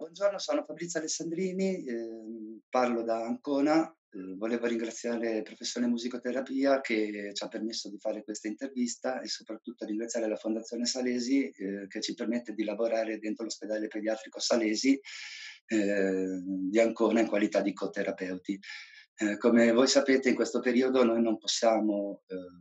Buongiorno, sono Fabrizio Alessandrini, parlo da Ancona. Volevo ringraziare Professione Musicoterapia che ci ha permesso di fare questa intervista e soprattutto ringraziare la Fondazione Salesi, che ci permette di lavorare dentro l'ospedale pediatrico Salesi, di Ancona in qualità di coterapeuti. Come voi sapete in questo periodo noi non possiamo,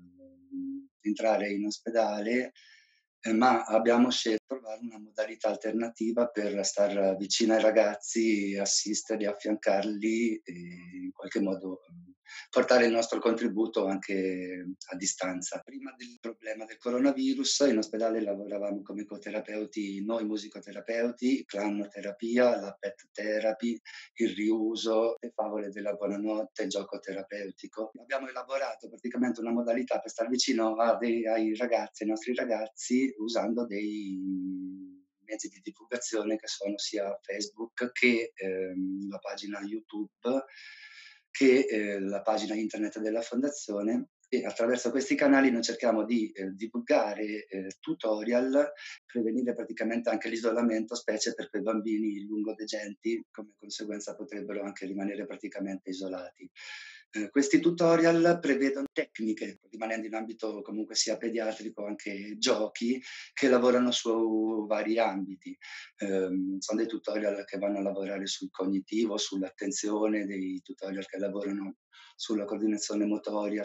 entrare in ospedale, ma abbiamo scelto di trovare una modalità alternativa per star vicino ai ragazzi, assisterli, affiancarli e in qualche modo, portare il nostro contributo anche a distanza. Prima del problema del coronavirus in ospedale lavoravamo come coterapeuti noi musicoterapeuti, clannoterapia, la pet therapy, il riuso, le favole della buonanotte, il gioco terapeutico. Abbiamo elaborato praticamente una modalità per star vicino ai ragazzi, ai nostri ragazzi, usando dei mezzi di divulgazione che sono sia Facebook che la pagina YouTube, che la pagina internet della fondazione, e attraverso questi canali noi cerchiamo di divulgare tutorial, prevenire praticamente anche l'isolamento, specie per quei bambini lungodegenti, come conseguenza potrebbero anche rimanere praticamente isolati. Questi tutorial prevedono tecniche, rimanendo in ambito comunque sia pediatrico, anche giochi che lavorano su vari ambiti. Son dei tutorial che vanno a lavorare sul cognitivo, sull'attenzione, dei tutorial che lavorano sulla coordinazione motoria,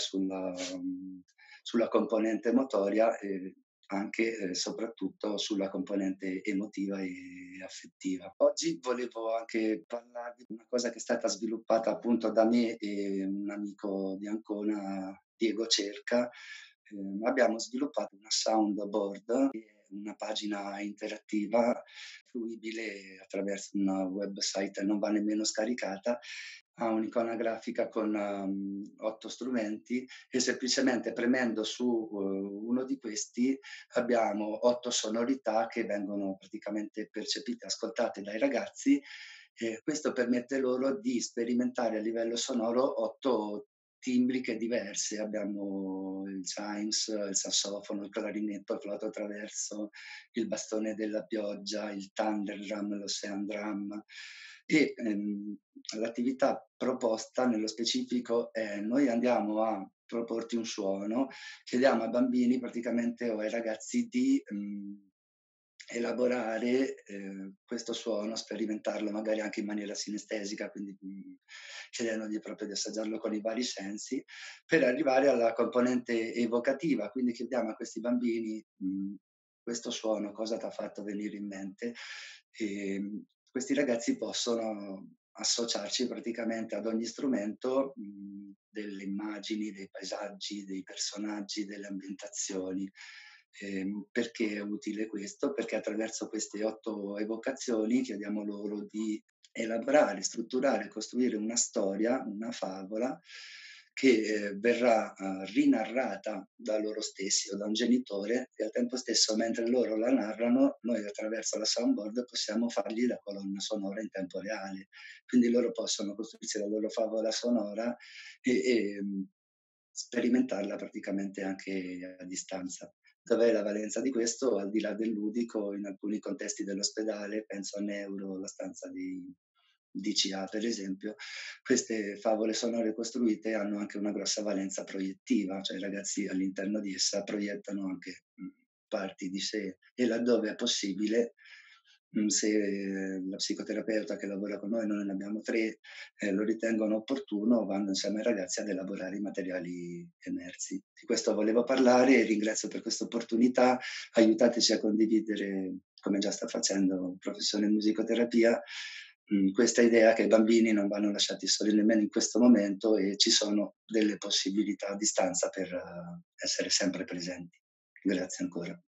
sulla componente motoria e anche e soprattutto sulla componente emotiva e affettiva. Oggi volevo anche parlarvi di una cosa che è stata sviluppata appunto da me e un amico di Ancona, Diego Cerca. Abbiamo sviluppato una soundboard, che è una pagina interattiva fruibile attraverso un website, non va nemmeno scaricata. Ha un'icona grafica con 8 strumenti e semplicemente premendo su uno di questi abbiamo 8 sonorità che vengono praticamente percepite, ascoltate dai ragazzi, e questo permette loro di sperimentare a livello sonoro 8 timbriche diverse. Abbiamo il chimes, il sassofono, il clarinetto, il flauto traverso, il bastone della pioggia, il thunder drum, l'ocean drum. E l'attività proposta nello specifico è: noi andiamo a proporti un suono, chiediamo ai bambini praticamente o ai ragazzi di elaborare questo suono, sperimentarlo magari anche in maniera sinestesica, quindi chiedendogli proprio di assaggiarlo con i vari sensi, per arrivare alla componente evocativa. Quindi chiediamo a questi bambini questo suono cosa t'ha fatto venire in mente. Questi ragazzi possono associarci praticamente ad ogni strumento delle immagini, dei paesaggi, dei personaggi, delle ambientazioni. Perché è utile questo? Perché attraverso queste 8 evocazioni chiediamo loro di elaborare, strutturare, costruire una storia, una favola che verrà rinarrata da loro stessi o da un genitore, e al tempo stesso mentre loro la narrano noi attraverso la soundboard possiamo fargli la colonna sonora in tempo reale. Quindi loro possono costruirsi la loro favola sonora e sperimentarla praticamente anche a distanza. Dov'è la valenza di questo? Al di là del ludico, in alcuni contesti dell'ospedale, penso a Neuro, la stanza di DCA per esempio, queste favole sonore costruite hanno anche una grossa valenza proiettiva, cioè i ragazzi all'interno di essa proiettano anche parti di sé, e laddove è possibile, se la psicoterapeuta che lavora con noi ne abbiamo 3, lo ritengono opportuno, vanno insieme ai ragazzi ad elaborare i materiali emersi. Di questo volevo parlare e ringrazio per questa opportunità. Aiutateci a condividere, come già sta facendo Professione Musicoterapia, questa idea che i bambini non vanno lasciati soli nemmeno in questo momento e ci sono delle possibilità a distanza per essere sempre presenti. Grazie ancora.